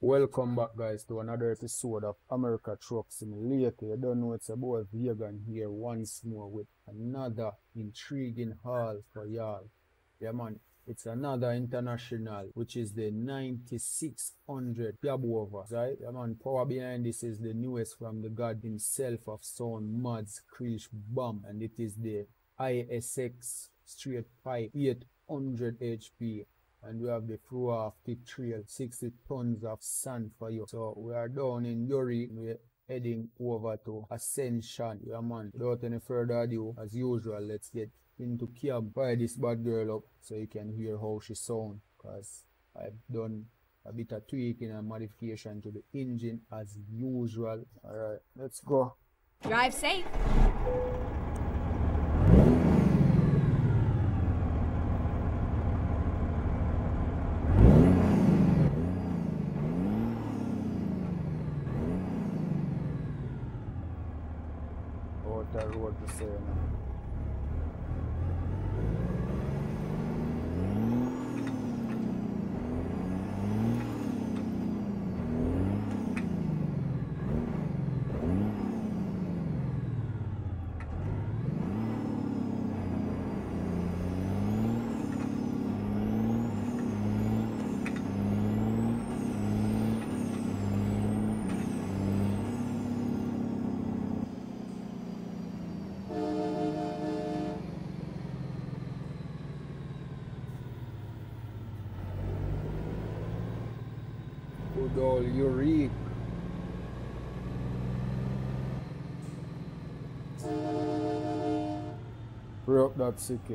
Welcome back, guys, to another episode of America Truck Simulator. You don't know, it's about Vegan here once more with another intriguing haul for y'all. Yeah, man, it's another international, which is the 9600 AWOAH, right? Yeah, man, power behind this is the newest from the god himself of sound, MIS-SPELT KRIECHBAUM, and it is the ISX straight pipe 800 HP. And we have the through thick trail, 60 tons of sand for you. So we are down in URIQUE. We're heading over to Ascension. Yeah, man. Without any further ado, as usual, let's get into cab. Fire this bad girl up so you can hear how she sounds. Because I've done a bit of tweaking and modification to the engine as usual. Alright, let's go. Drive safe. That road to say now. Good old URIQUE. Free up that ticket.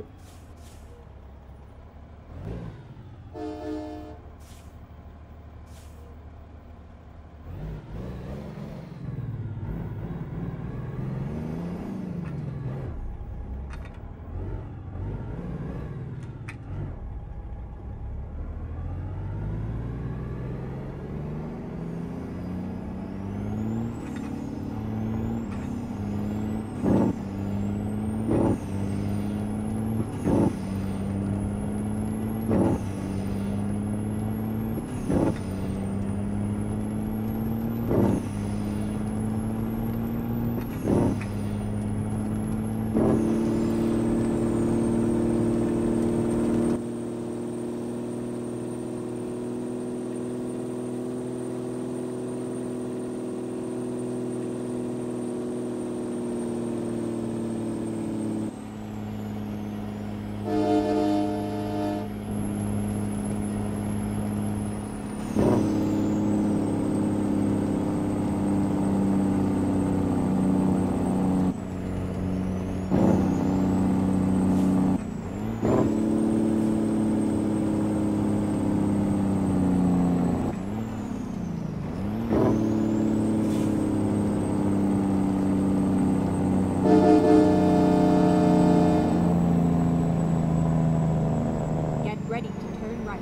Ready to turn right.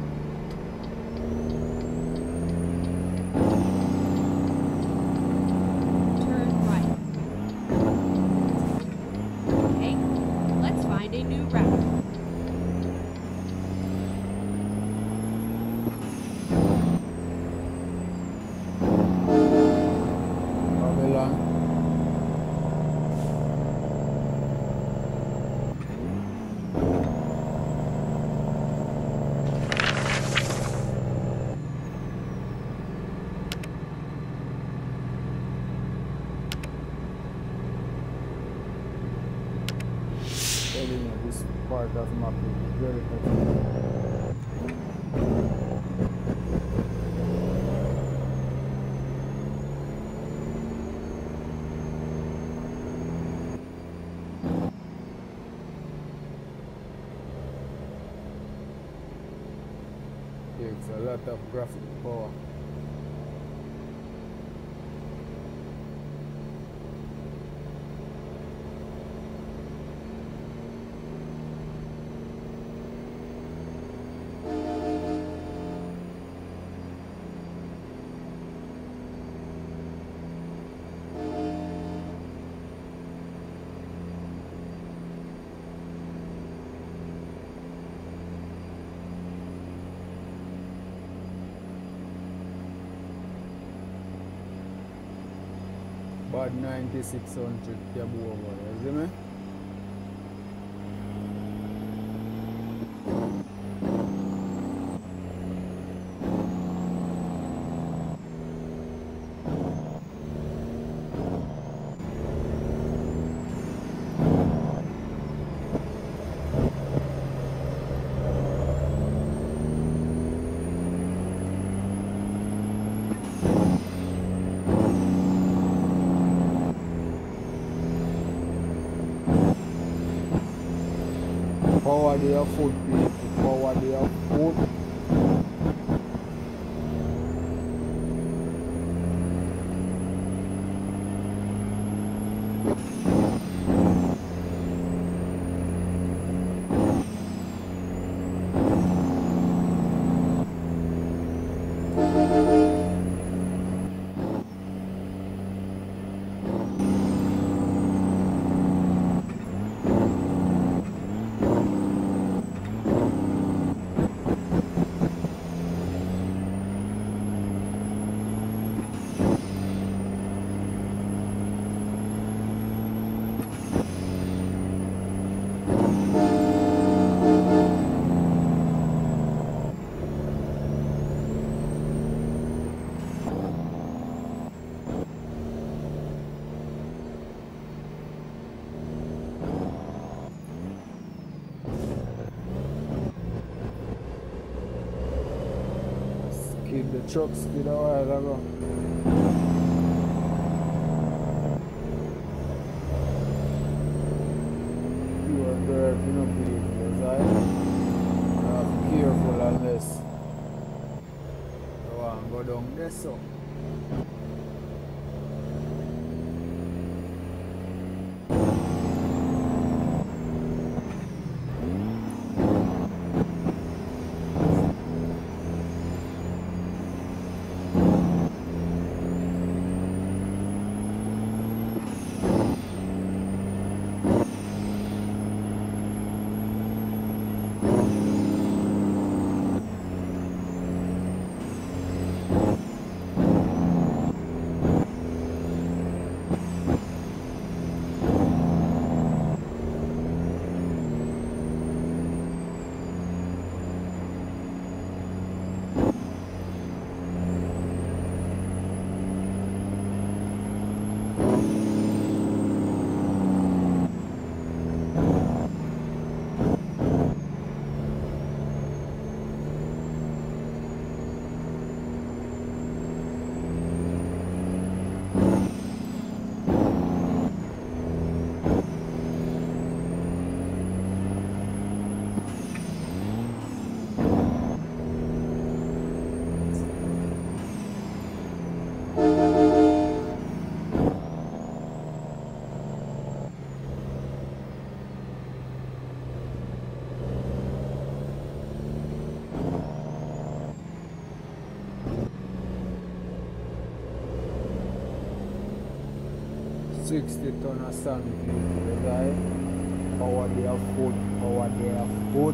Turn right. Okay, let's find a new route. This part of the map is very difficult. Takes a lot of graphic power. Bad 9600 cab over, you see me? Power their foot, people. Power their foot. The truck skid a while ago. You are driving up vehicles, I have to be careful unless you want to go down there so. $60 ton of sand, people, guys. Power their foot, power their foot.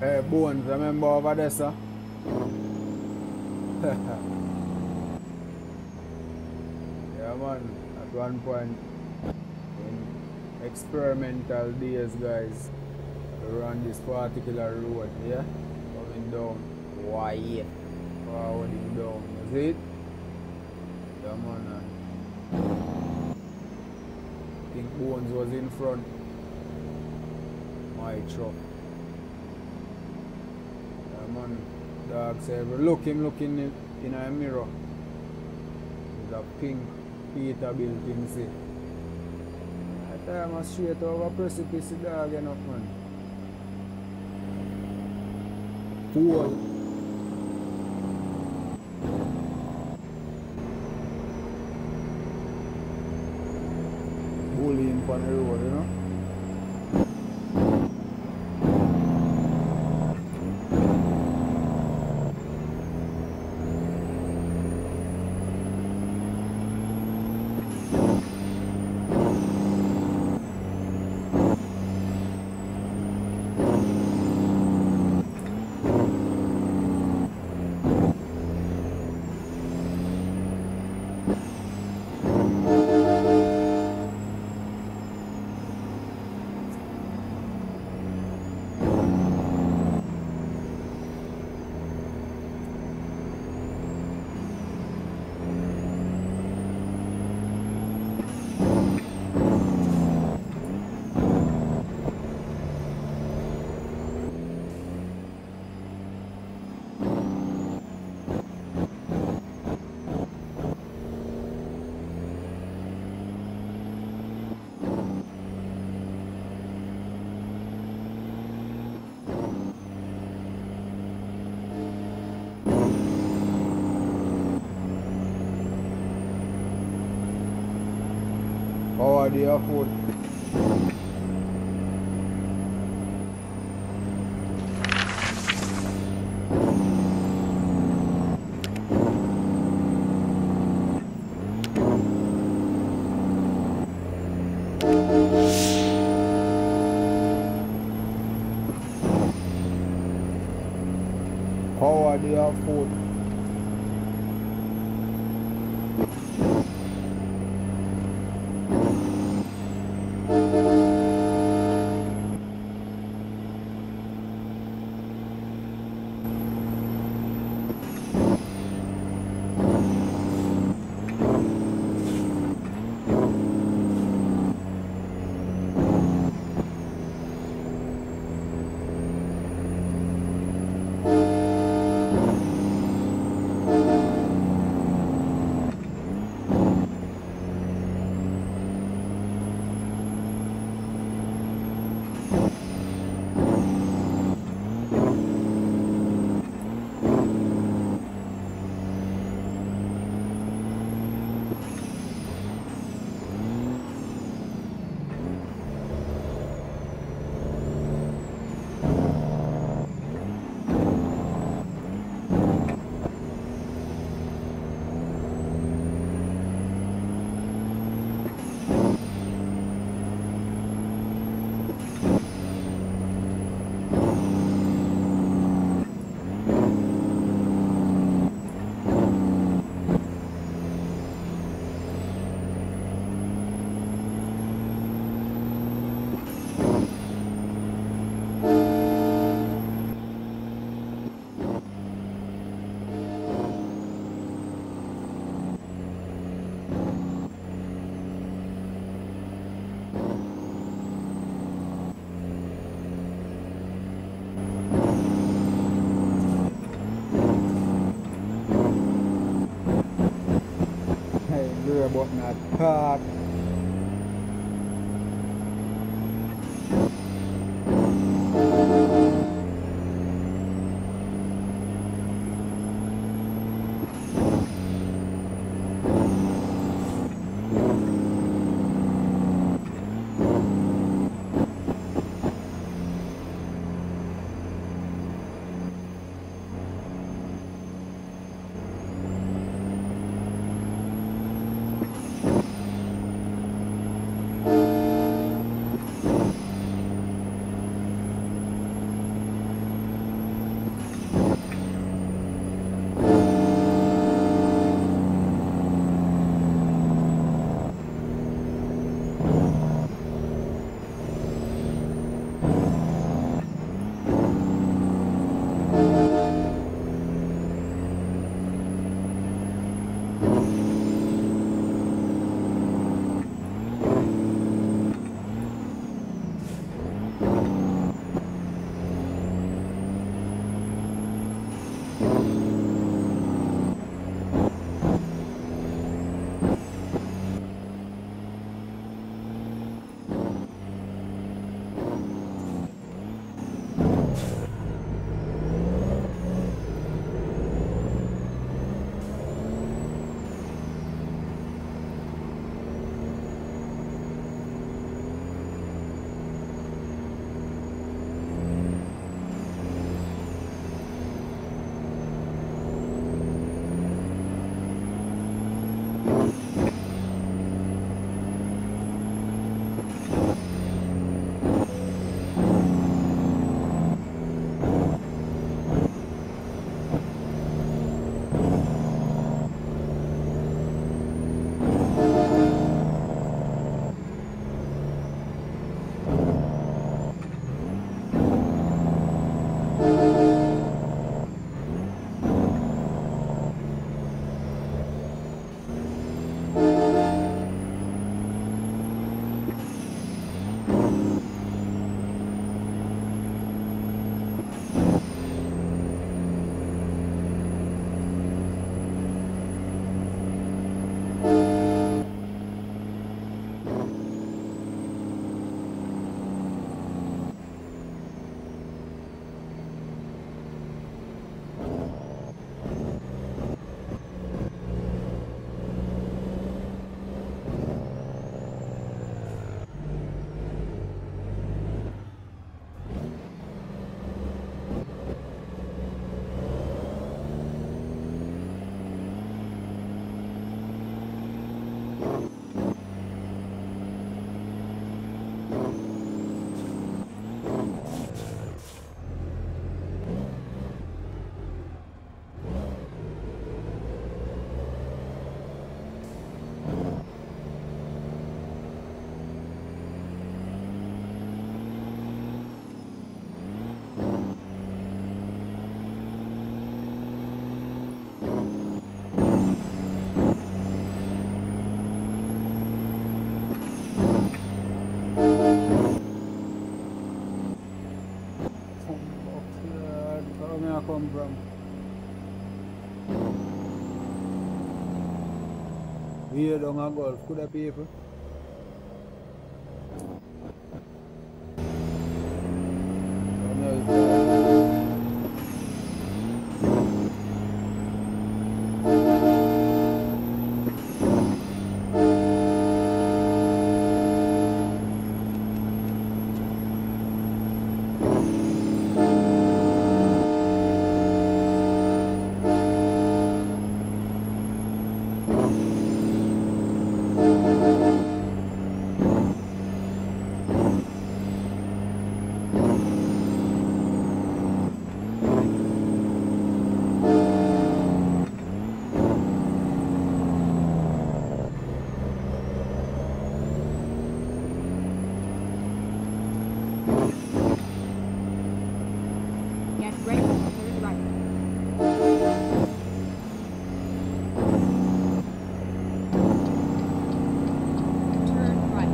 Hey, Bones, remember over there, sir? Yeah, man. At one point in experimental days, guys, we run this particular road here, coming down wide, forwarding down. You see it? Yeah, man. I think Bones was in front. My truck. Yeah, man. Dog said, look him looking in a mirror. There's a pink Peterbilt thing, see. That time I straight over precipice, dog, enough, man. Pool. Bullying on the road, you know. How are the food? How are the food? But not park. Come from here down a golf, could have people. Get ready to turn right. Turn right.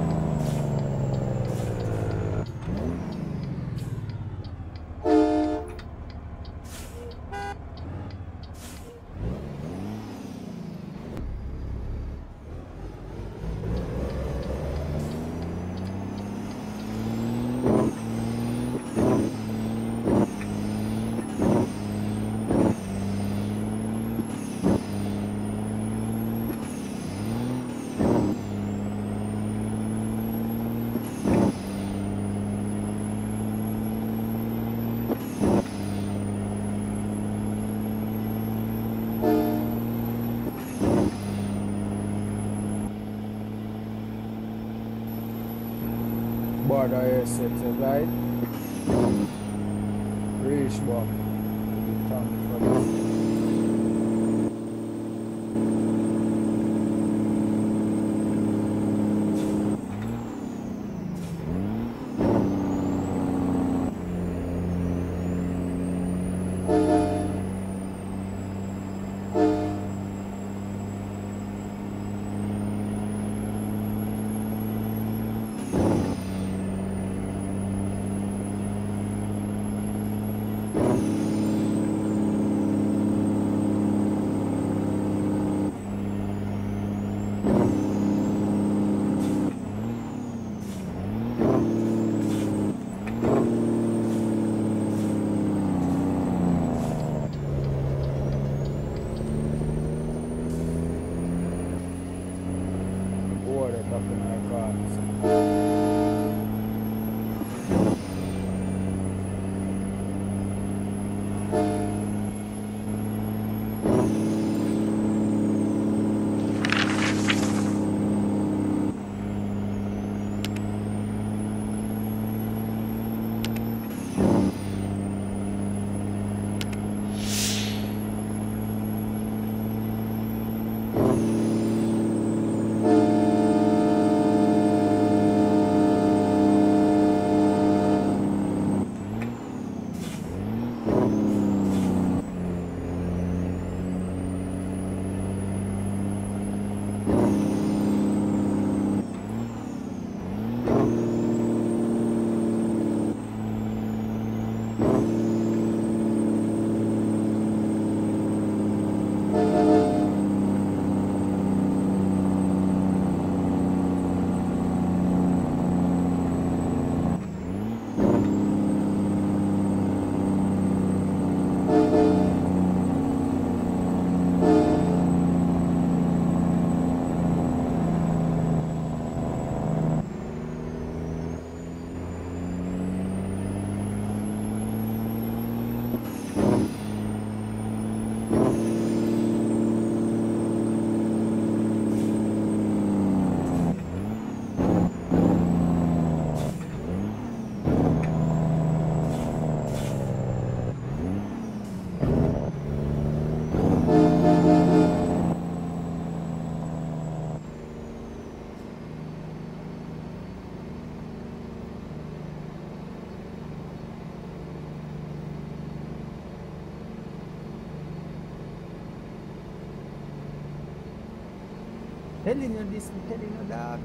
Border here set right. Krieghbaum. Thank for this. right up in our cars. Telling you this, I'm telling you that.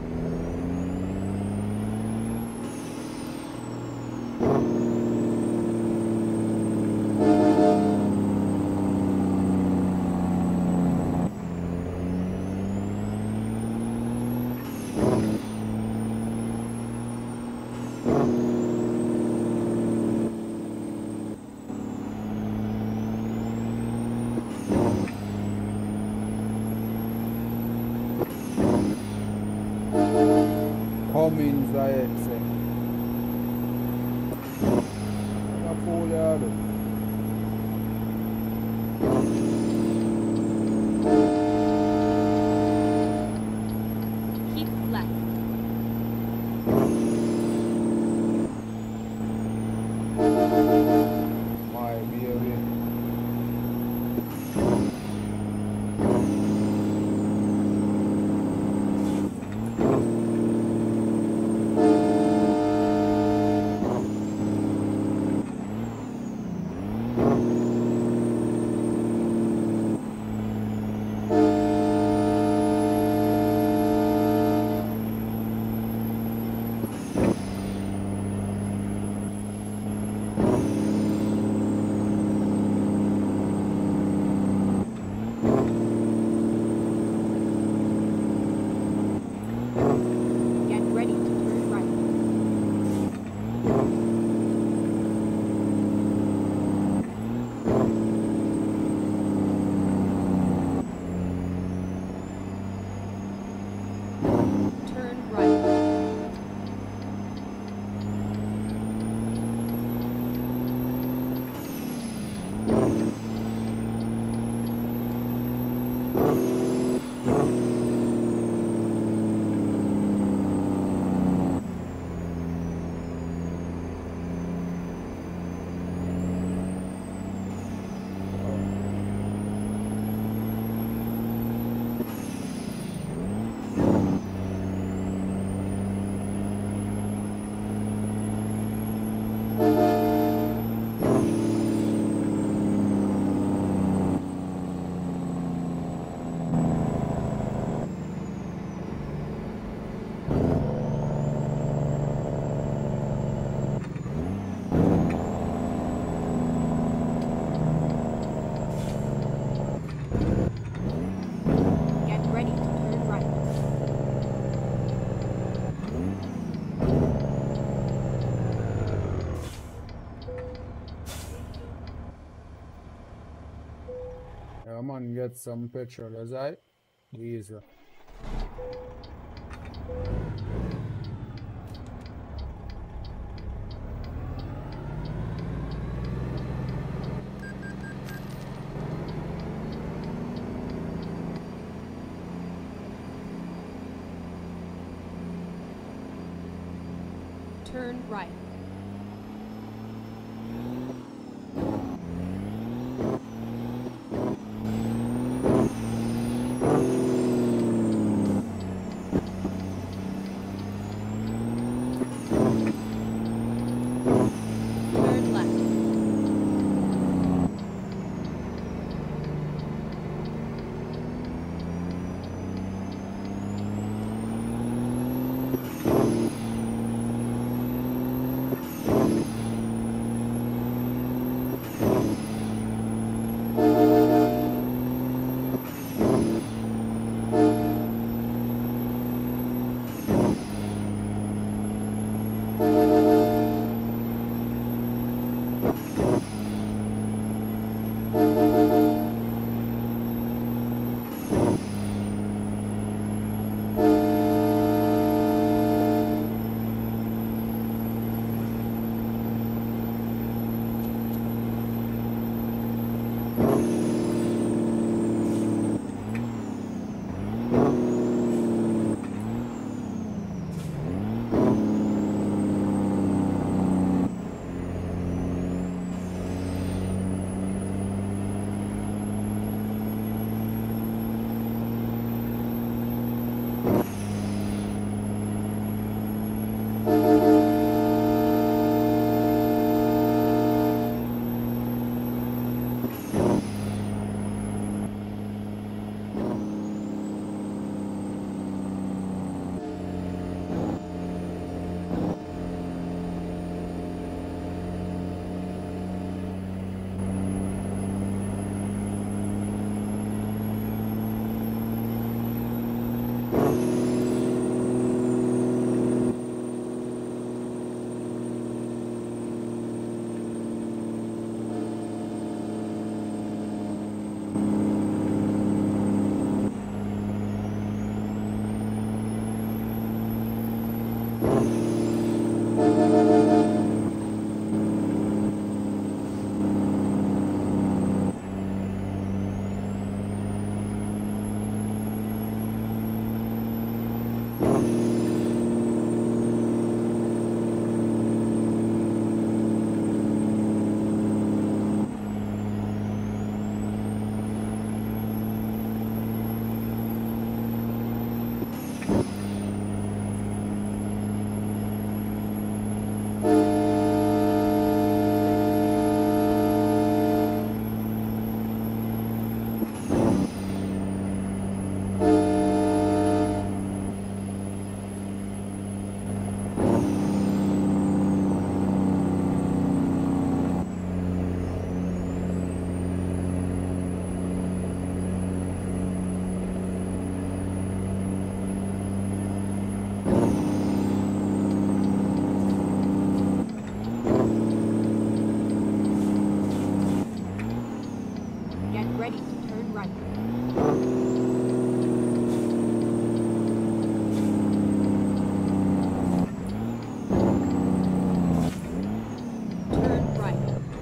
Cummins, I say. I'm a fool, yeah. Keep left. My baby. Get ready to turn right. Turn right. Get ready to turn right. Yeah, man, get some petrol, as I. Easy. turn right. Turn left. Get ready to turn right. Turn right.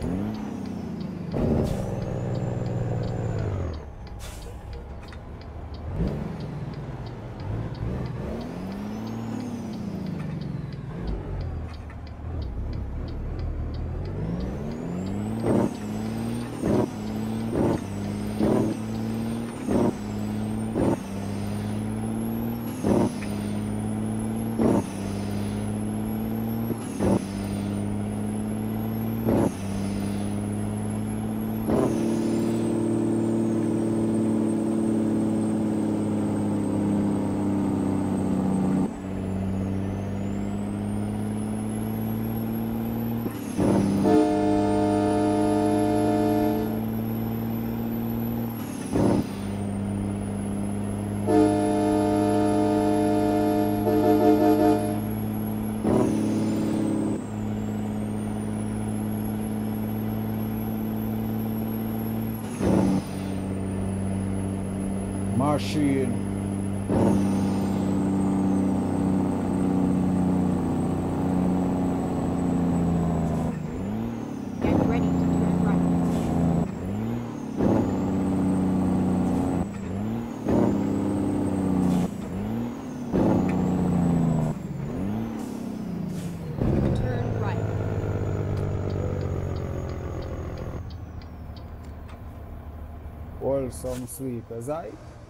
Machine. Get ready to turn right. roll some sleepers, aye?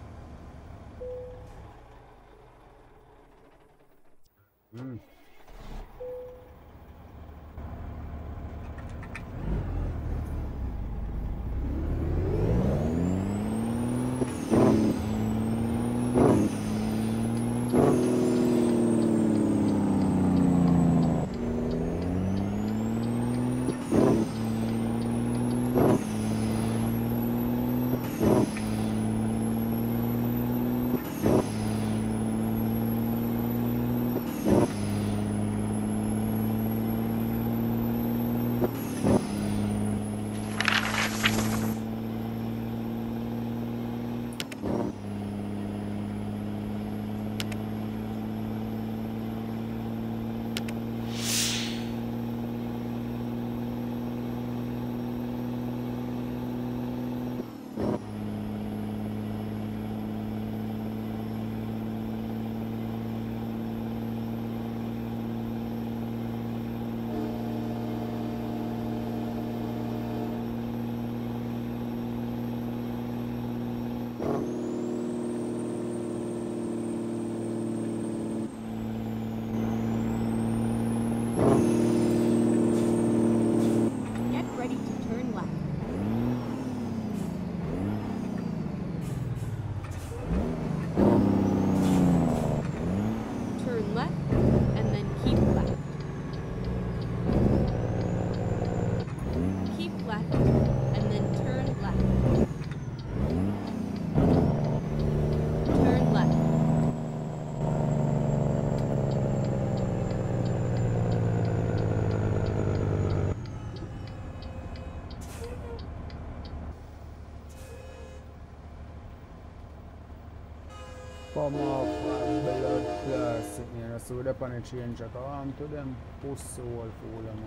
Get ready to turn left. Turn left, and then keep left. Keep left, and then turn left. Turn left. Come off and blood classic, you know, so they're gonna change the arm to them pussy all fool, man.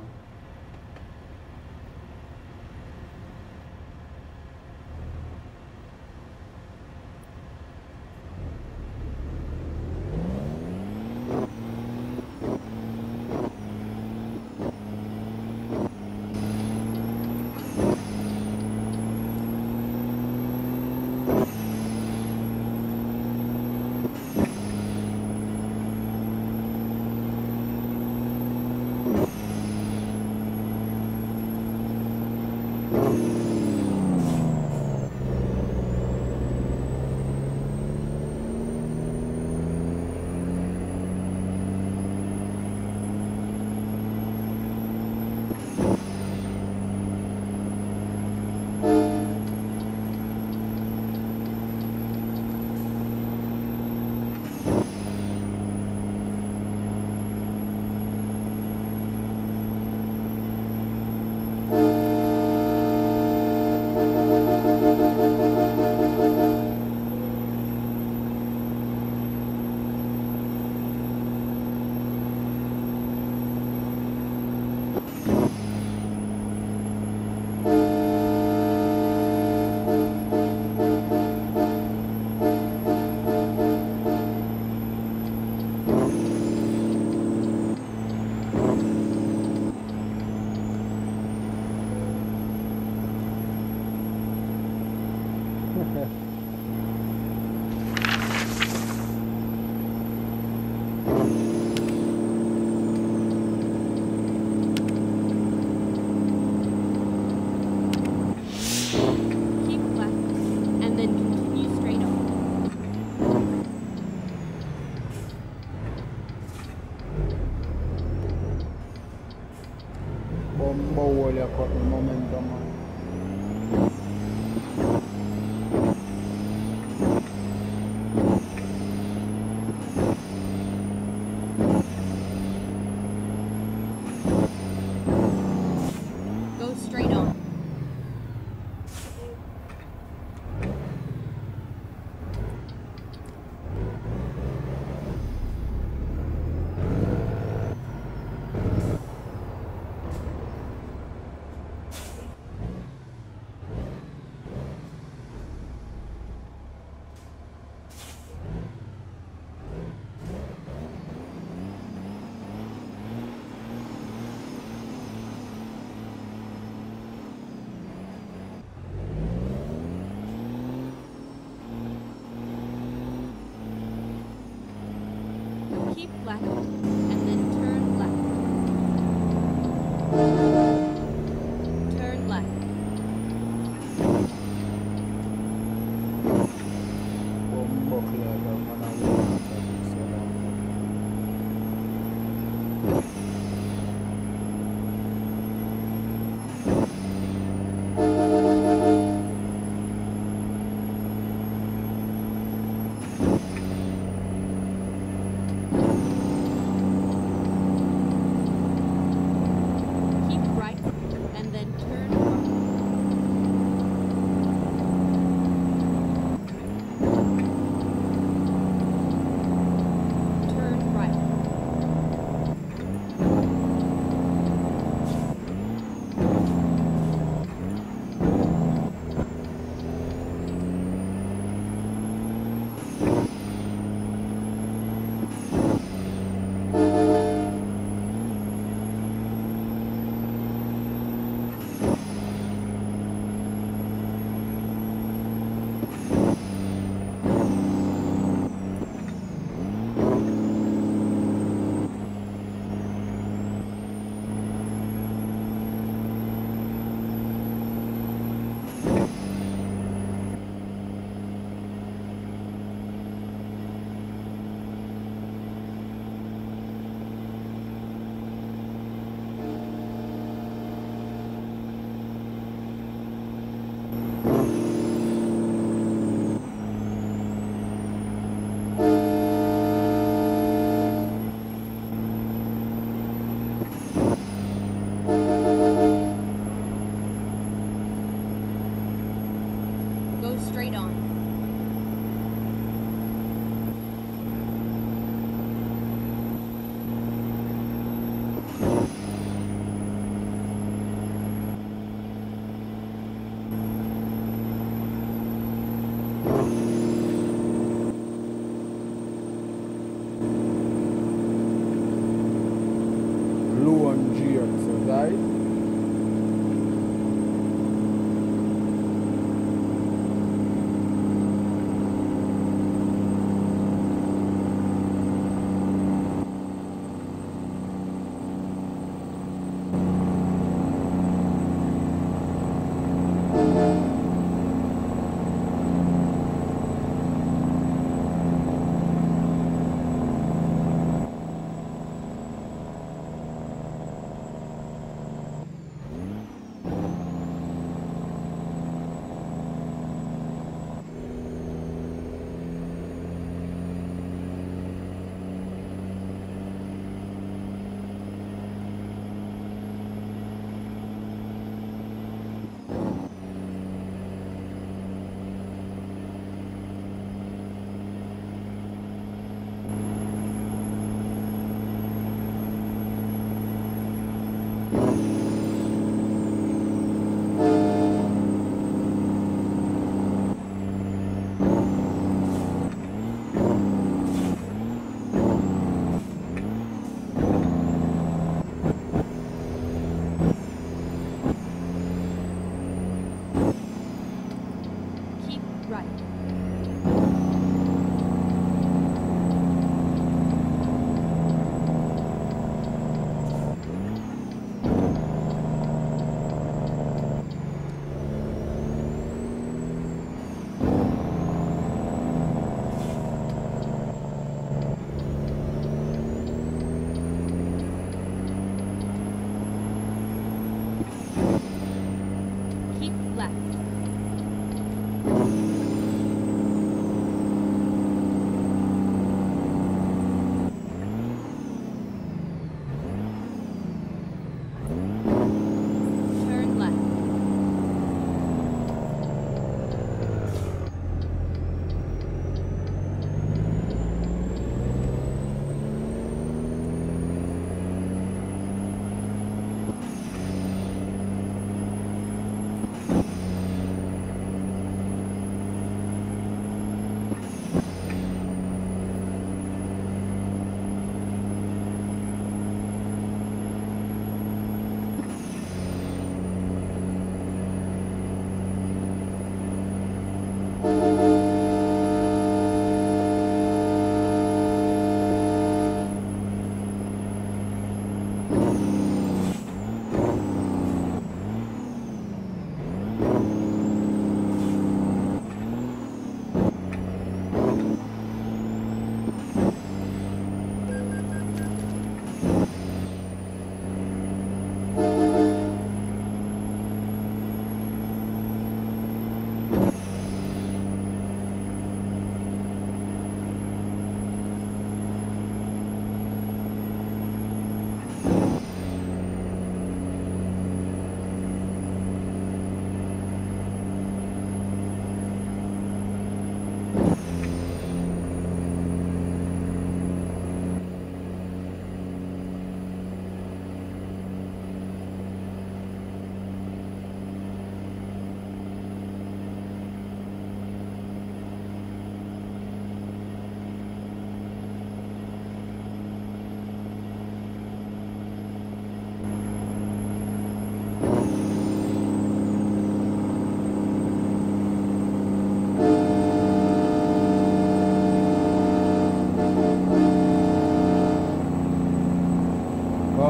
Keep left, and then continue straight on. Bombo, le cut the momentum, man. Go straight on. Keep left and then turn left. Turn left. Keep right and then turn right. Turn right.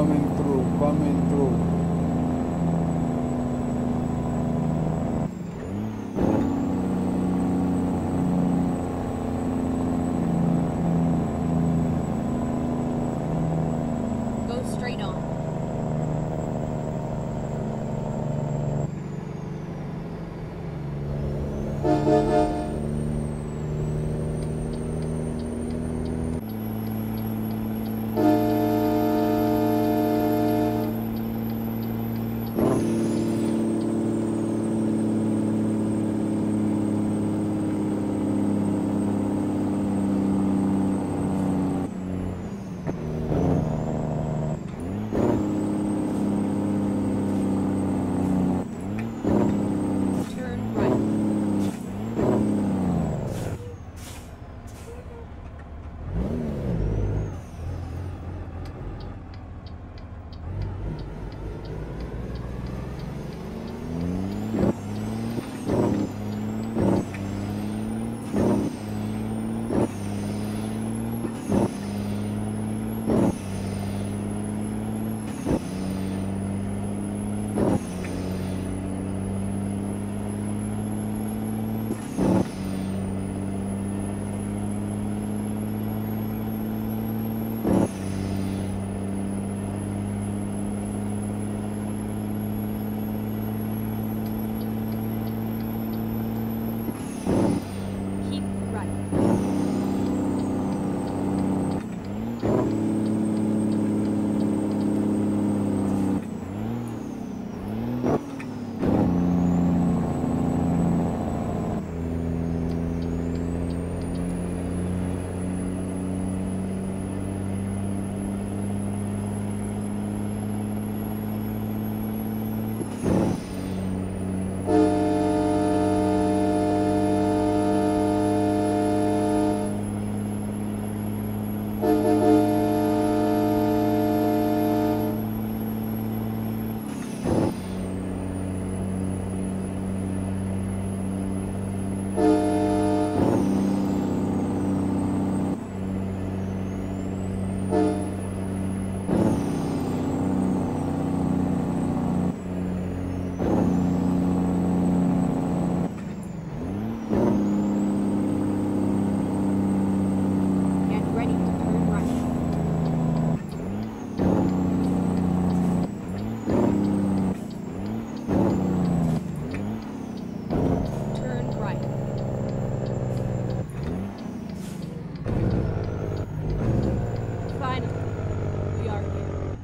coming through, coming through. Go straight on. Turn right. Keep right. Get ready to turn right. Turn right. Finally, we are here.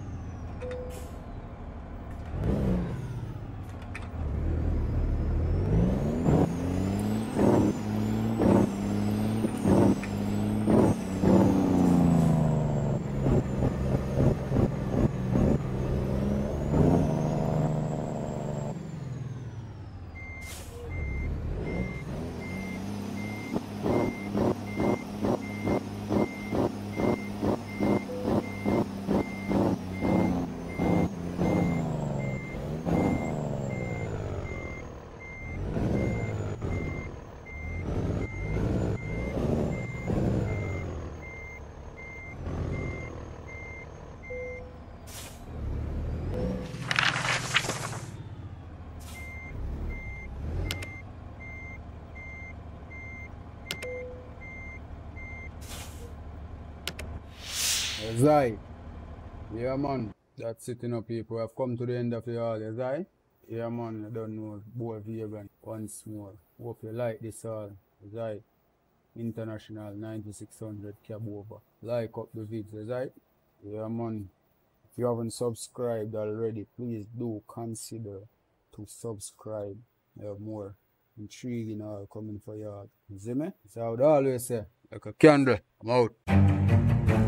Yes, I. Yeah, man. That's it, you know, people. I've come to the end of the all, yes, I. Yeah, man. I don't know. Boy, vegan. Once more. Hope you like this all. Yes, I. International 9600 cab over. Like up the vids, yes, I. Yeah, man. If you haven't subscribed already, please do consider to subscribe. I have more intriguing all coming for y'all. You see me? It's how I always say. Like a candle. I'm out.